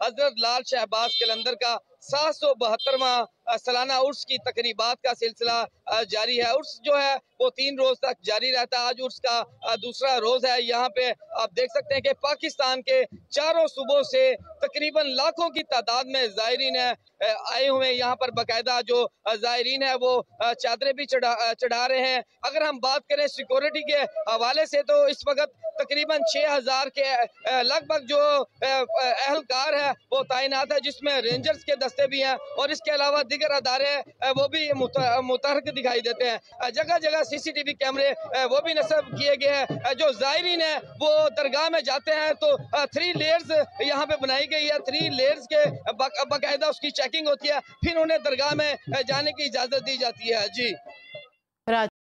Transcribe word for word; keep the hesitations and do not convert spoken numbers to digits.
हजरत लाल शहबाज कलंदर का सात सौ बहत्तरवां सालाना उर्स की तकरीबात का सिलसिला जारी है। उर्स जो है वो तीन रोज तक जारी रहता है। आज उर्स का दूसरा रोज है। यहाँ पे आप देख सकते हैं कि पाकिस्तान के चारों सूबों से तकरीबन लाखों की तादाद में जायरीन आए हुए हैं। यहाँ पर बाकायदा जो जायरीन है वो चादरें भी चढ़ा चढ़ा रहे हैं। अगर हम बात करें सिक्योरिटी के हवाले से तो इस वक्त तकरीबन छह हजार के लगभग जो अहलकार है वो तैनात है, जिसमें रेंजर्स के दस्ते भी हैं और इसके अलावा दीगर अदारे वो भी मुतहरक दिखाई देते हैं। जगह जगह सीसीटीवी कैमरे वो भी नस्ब किए गए हैं। जो जायरीन है वो दरगाह में जाते हैं तो थ्री लेयर्स यहाँ पे बनाई गई है। थ्री लेयर्स के बाकायदा उसकी चेकिंग होती है, फिर उन्हें दरगाह में जाने की इजाजत दी जाती है। जी।